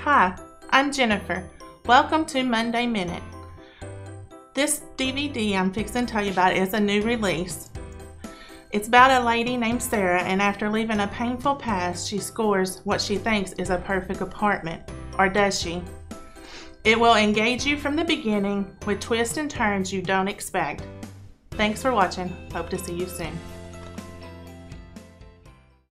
Hi, I'm Jennifer. Welcome to Monday Minute. This DVD I'm fixing to tell you about is a new release. It's about a lady named Sarah, and after leaving a painful past, she scores what she thinks is a perfect apartment. Or does she? It will engage you from the beginning with twists and turns you don't expect. Thanks for watching. Hope to see you soon.